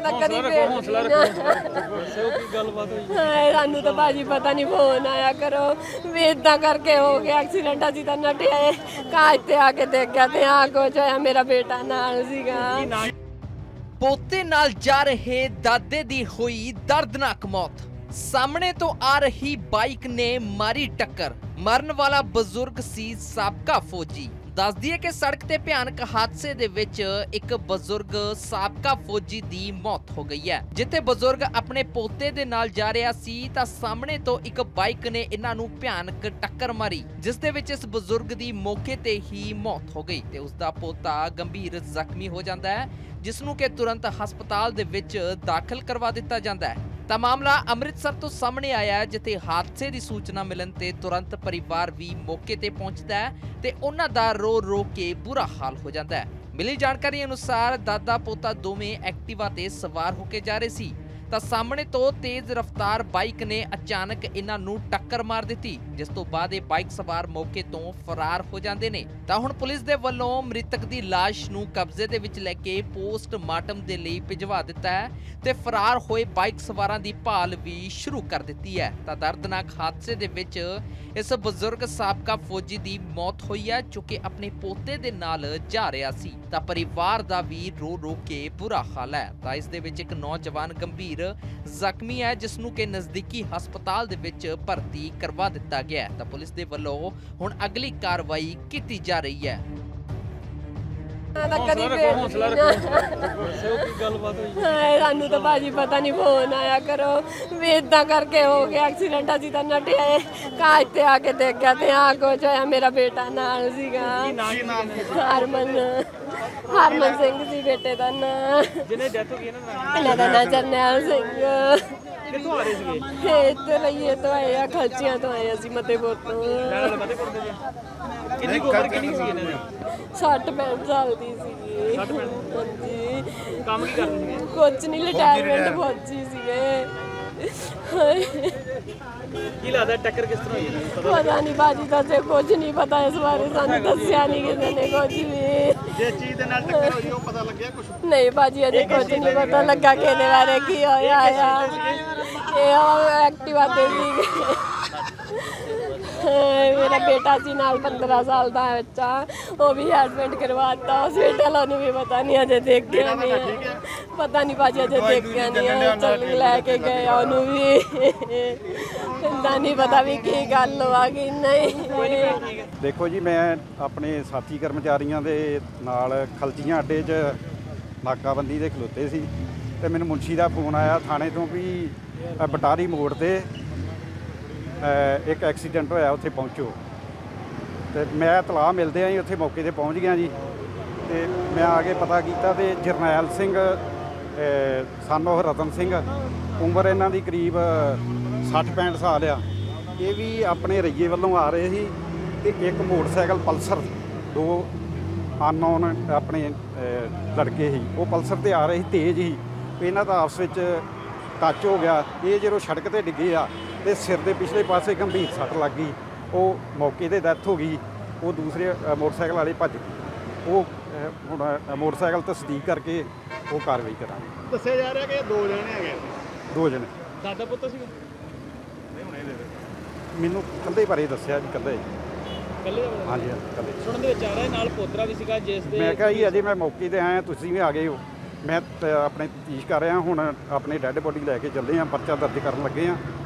ਤਾਂ ਕਦੀ ਸਾਨੂੰ ਤਾਂ ਭਾਜੀ ਪਤਾ ਨਹੀਂ ਫੋਨ ਆਇਆ ਕਰੋ ਵੀ ਇਦਾਂ ਕਰਕੇ ਹੋ ਗਿਆ ਐਕਸੀਡੈਂਟ। ਅਸੀਂ ਤਾਂ ਨੱਠੇ ਆਏ ਕਾਜ ਤੇ ਆ ਕੇ ਦੇਖਿਆ ਤੇ ਆ ਕੁਝ ਹੋਇਆ। ਮੇਰਾ ਬੇਟਾ ਨਾਲ ਸੀਗਾ। ਪੋਤੇ ਨਾਲ ਜਾ ਰਹੇ ਦਾਦੇ ਦੀ ਹੋਈ ਦਰਦਨਾਕ ਮੌਤ। ਸਾਹਮਣੇ ਤੋਂ ਆ ਰਹੀ ਬਾਈਕ ਨੇ ਮਾਰੀ ਟੱਕਰ। ਮਰਨ ਵਾਲਾ ਬਜ਼ੁਰਗ ਸੀ ਸਾਬਕਾ ਫੌਜੀ। ਦੱਸ ਦਈਏ ਕਿ ਸੜਕ ਤੇ ਭਿਆਨਕ ਹਾਦਸੇ ਦੇ ਵਿੱਚ ਇੱਕ ਬਜ਼ੁਰਗ ਸਾਬਕਾ ਫੌਜੀ ਦੀ ਮੌਤ ਹੋ ਗਈ ਹੈ। ਜਿੱਥੇ ਬਜ਼ੁਰਗ ਆਪਣੇ ਪੋਤੇ ਦੇ ਨਾਲ ਜਾ ਰਿਹਾ ਸੀ ਤਾਂ ਸਾਹਮਣੇ ਤੋਂ ਇੱਕ ਬਾਈਕ ਨੇ ਇਹਨਾਂ ਨੂੰ ਭਿਆਨਕ ਟੱਕਰ ਮਾਰੀ, ਜਿਸ ਦੇ ਵਿੱਚ ਇਸ ਬਜ਼ੁਰਗ ਦੀ ਮੌਕੇ ਤੇ ਹੀ ਮੌਤ ਹੋ ਗਈ ਤੇ ਉਸ ਦਾ ਪੋਤਾ ਗੰਭੀਰ ਜ਼ਖਮੀ ਹੋ ਜਾਂਦਾ ਹੈ, ਜਿਸ ਨੂੰ ਕਿ ਤੁਰੰਤ ਹਸਪਤਾਲ ਦੇ ਵਿੱਚ ਦਾਖਲ ਕਰਵਾ ਦਿੱਤਾ ਜਾਂਦਾ ਹੈ। ਤਾਂ ਮਾਮਲਾ ਅੰਮ੍ਰਿਤਸਰ ਤੋਂ ਸਾਹਮਣੇ ਆਇਆ ਹੈ, ਜਿੱਥੇ ਹਾਦਸੇ ਦੀ ਸੂਚਨਾ ਮਿਲਣ ਤੇ ਤੁਰੰਤ ਪਰਿਵਾਰ ਵੀ ਮੌਕੇ ਤੇ ਪਹੁੰਚਦਾ ਹੈ ਤੇ ਉਹਨਾਂ ਦਾ ਰੋ ਕੇ ਬੁਰਾ ਹਾਲ ਹੋ ਜਾਂਦਾ ਹੈ। ਮਿਲੀ ਜਾਣਕਾਰੀ ਅਨੁਸਾਰ ਦਾਦਾ ਪੋਤਾ ਦੋਵੇਂ ਐਕਟਿਵਾ ਤੇ ਸਵਾਰ ਹੋ ਕੇ ਜਾ ਰਹੇ ਸੀ ਤਾਂ ਸਾਹਮਣੇ ਤੋਂ ਤੇਜ਼ ਰਫ਼ਤਾਰ ਬਾਈਕ ਨੇ ਅਚਾਨਕ ਇਹਨਾਂ ਨੂੰ ਟੱਕਰ ਮਾਰ ਦਿੱਤੀ, ਜਿਸ ਤੋਂ ਬਾਅਦ ਇਹ ਬਾਈਕ ਸਵਾਰ ਮੌਕੇ ਤੋਂ ਫਰਾਰ ਹੋ ਜਾਂਦੇ ਨੇ। ਤਾਂ ਹੁਣ ਪੁਲਿਸ ਦੇ ਵੱਲੋਂ ਮ੍ਰਿਤਕ ਦੀ ਲਾਸ਼ ਨੂੰ ਕਬਜ਼ੇ ਦੇ ਵਿੱਚ ਲੈ ਕੇ ਪੋਸਟਮਾਰਟਮ ਦੇ ਲਈ ਭਿਜਵਾ ਦਿੱਤਾ ਹੈ ਤੇ ਫਰਾਰ ਹੋਏ ਬਾਈਕ ਸਵਾਰਾਂ ਦੀ ਭਾਲ ਵੀ ਸ਼ੁਰੂ ਕਰ ਦਿੱਤੀ ਹੈ। ਤਾਂ ਦਰਦਨਾਕ ਹਾਦਸੇ ਦੇ ਵਿੱਚ ਇਸ ਬਜ਼ੁਰਗ ਸਾਬਕਾ ਫੌਜੀ ਦੀ ਮੌਤ ਹੋਈ ਹੈ, ਜੋ ਕਿ ਆਪਣੇ ਪੋਤੇ ਦੇ ਨਾਲ ਜਾ ਰਿਹਾ ਸੀ। ਤਾਂ ਪਰਿਵਾਰ ਦਾ ਵੀ ਰੋ ਕੇ ਬੁਰਾ ਹਾਲ ਹੈ। ਤਾਂ ਇਸ ਦੇ ਵਿੱਚ ਇੱਕ ਨੌਜਵਾਨ ਗੰਭੀਰ ਜ਼ਖਮੀ ਹੈ, ਜਿਸ ਨੂੰ ਕਿ ਨਜ਼ਦੀਕੀ ਹਸਪਤਾਲ ਦੇ ਵਿੱਚ ਭਰਤੀ ਕਰਵਾ ਦਿੱਤਾ ਗਿਆ ਹੈ। ਤਾਂ ਪੁਲਿਸ ਦੇ ਵੱਲੋਂ ਹੁਣ ਅਗਲੀ ਕਾਰਵਾਈ ਕੀਤੀ ਜਾ ਰਹੀ ਹੈ। ਸਾਨੂੰ ਤਾਂ ਭਾਜੀ ਪਤਾ ਨਹੀਂ ਫੋਨ ਆਇਆ ਕਰੋ ਵੀ ਇਦਾਂ ਕਰਕੇ ਹੋ ਗਿਆ ਐਕਸੀਡੈਂਟ। ਅਸੀਂ ਤਾਂ ਨੱਠੇ ਆਏ ਕਾਜ ਤੇ ਆ ਕੇ ਦੇਖਿਆ ਤੇ ਆ ਕੁਝ ਹੋਇਆ। ਮੇਰਾ ਬੇਟਾ ਨਾਲ ਸੀਗਾ। ਹਰਮਨ ਸਿੰਘ ਸੀ ਬੇਟੇ ਦਾ ਨਾਂ। ਜਿਹਨੇ ਡੈਥ ਹੋ ਗਈ ਇਹਨਾਂ ਦਾ ਨਾਂ ਜਰਨੈਲ ਸਿੰਘ। ਕਿੱਥੋਂ ਆ ਰਹੇ ਸੀਗੇ? ਇੱਥੇ ਲਈਏ ਤੋਂ ਆਏ ਆ, ਖਲਚੀਆਂ ਤੋਂ ਆਏ ਅਸੀਂ ਮਤੇਪੁਰ ਤੋਂ। ਕਿੰਨੀ ਉਮਰ ਕਿੰਨੀ ਸੀ ਇਹਨਾਂ ਦੀ? 60-65 ਸਾਲ ਦੀ ਸੀਗੀ। 60-65 ਹਾਂਜੀ। ਕੰਮ ਕੀ ਕਰਦੇ ਸੀਗੇ? ਕੁਝ ਨਹੀਂ, ਰਿਟਾਇਰਮੈਂਟ ਫੌਜੀ ਸੀਗੇ। ਕੀ ਲੱਗਦਾ ਟੱਕਰ ਕਿਸ ਤਰ੍ਹਾਂ ਹੋਈ? ਪਤਾ ਨਹੀਂ ਬਾਜੀ ਦਾ ਜੇ ਕੁਝ ਨਹੀਂ ਪਤਾ ਇਸ ਬਾਰੇ, ਸਾਨੂੰ ਦੱਸਿਆ ਨਹੀਂ ਕਿਸੇ ਨੇ ਕੁਝ ਵੀ। ਜੇ ਚੀਜ਼ ਦੇ ਨਾਲ ਟੱਕਰ ਹੋਈ ਉਹ ਪਤਾ ਲੱਗਿਆ ਕੁਝ? ਨਹੀਂ ਬਾਜੀ ਅਜੇ ਕੁਝ ਨਹੀਂ ਪਤਾ ਲੱਗਾ ਕਿ ਇਹਦੇ ਬਾਰੇ ਕੀ ਹੋਇਆ ਆ। ਇਹ ਐਕਟਿਵਾ ਤੇ ਸੀਗੇ। ਮੇਰਾ ਬੇਟਾ ਸੀ ਨਾਲ 15 ਸਾਲ ਦਾ ਬੱਚਾ, ਉਹ ਵੀ ਐਡਮਿਟ ਕਰਵਾਤਾ ਹਸਪੀਟਲ। ਉਹਨੂੰ ਵੀ ਪਤਾ ਨਹੀਂ ਅਜੇ ਦੇਖਿਆ ਨਹੀਂ, ਪਤਾ ਨਹੀਂ ਭਾਜੀ ਅਜੇ ਦੇਖਿਆ ਨਹੀਂ। ਚੱਲ ਲੈ ਕੇ ਗਏ ਉਹਨੂੰ ਵੀ, ਇੰਦਾ ਨਹੀਂ ਪਤਾ ਵੀ ਕੀ ਗੱਲ ਹੋਆ ਕਿ ਨਹੀਂ। ਦੇਖੋ ਜੀ, ਮੈਂ ਆਪਣੇ ਸਾਥੀ ਕਰਮਚਾਰੀਆਂ ਦੇ ਨਾਲ ਖਲਚੀਆਂ ਅੱਡੇ 'ਚ ਨਾਕਾਬੰਦੀ ਦੇ ਖਲੋਤੇ ਸੀ ਤੇ ਮੈਨੂੰ ਮੁਨਸ਼ੀ ਦਾ ਫੋਨ ਆਇਆ ਥਾਣੇ ਤੋਂ ਵੀ ਬਟਾਰੀ ਮੋੜ ਤੇ ਇੱਕ ਐਕਸੀਡੈਂਟ ਹੋਇਆ, ਉੱਥੇ ਪਹੁੰਚੋ। ਤੇ ਮੈਂ ਇਤਲਾਹ ਮਿਲਦੇ ਹੀ ਉੱਥੇ ਮੌਕੇ ਤੇ ਪਹੁੰਚ ਗਿਆ ਜੀ। ਤੇ ਮੈਂ ਆ ਕੇ ਪਤਾ ਕੀਤਾ ਤੇ ਜਰਨੈਲ ਸਿੰਘ ਸਨ ਉਹ ਰਤਨ ਸਿੰਘ, ਉਮਰ ਇਹਨਾਂ ਦੀ ਕਰੀਬ 60-65 ਸਾਲ ਆ। ਇਹ ਵੀ ਆਪਣੇ ਰਈਏ ਵੱਲੋਂ ਆ ਰਹੇ ਸੀ ਤੇ ਇੱਕ ਮੋਟਰਸਾਈਕਲ ਪਲਸਰ, ਦੋ ਅਨਨੋਨ ਆਪਣੇ ਲੜਕੇ ਸੀ, ਉਹ ਪਲਸਰ ਤੇ ਆ ਰਹੇ ਸੀ, ਤੇਜ਼ ਸੀ। ਇਹਨਾਂ ਦਾ ਆਪਸ ਵਿੱਚ ਟੱਚ ਹੋ ਗਿਆ। ਇਹ ਜਦੋਂ ਸੜਕ ਤੇ ਡਿੱਗੇ ਆ ਤੇ ਸਿਰ ਦੇ ਪਿਛਲੇ ਪਾਸੇ ਗੰਭੀਰ ਸੱਟ ਲੱਗ ਗਈ। ਉਹ ਮੌਕੇ ਤੇ ਡੈਥ ਹੋ ਗਈ। ਉਹ ਦੂਸਰੇ ਮੋਟਰਸਾਈਕਲ ਵਾਲੇ ਭੱਜ ਗਏ। ਉਹ ਹੁਣ ਮੋਟਰਸਾਈਕਲ ਤਸਦੀਕ ਕਰਕੇ ਉਹ ਕਾਰਵਾਈ ਕਰਾਂਗੇ। ਦੱਸਿਆ ਜਾ ਰਿਹਾ ਕਿ 2 ਜਣੇ ਹੈਗੇ। 2 ਜਣੇ ਦਾਦਾ ਪੁੱਤ ਸੀ? ਮੈਨੂੰ ਕੱਲੇ ਬਾਰੇ ਦੱਸਿਆ ਜੀ, ਕੱਲੇ। ਹਾਂਜੀ ਕੱਲੇ। ਸੁਣਨ ਦੇ ਵਿੱਚ ਆ ਰਿਹਾ ਨਾਲ ਪੋਤਰਾ ਵੀ ਸੀਗਾ ਜਿਸ ਦੇ। ਮੈਂ ਕਿਹਾ ਜੀ ਅਜੇ ਮੈਂ ਮੌਕੇ ਤੇ ਆਇਆ, ਤੁਸੀਂ ਵੀ ਆ ਗਏ ਹੋ। ਮੈਂ ਆਪਣੇ ਤਫਤੀਸ਼ ਕਰ ਰਿਹਾ। ਹੁਣ ਆਪਣੇ ਡੈੱਡ ਬੋਡੀ ਲੈ ਕੇ ਚੱਲੇ ਹਾਂ, ਪਰਚਾ ਦਰਜ ਕਰਨ ਲੱਗੇ ਹਾਂ।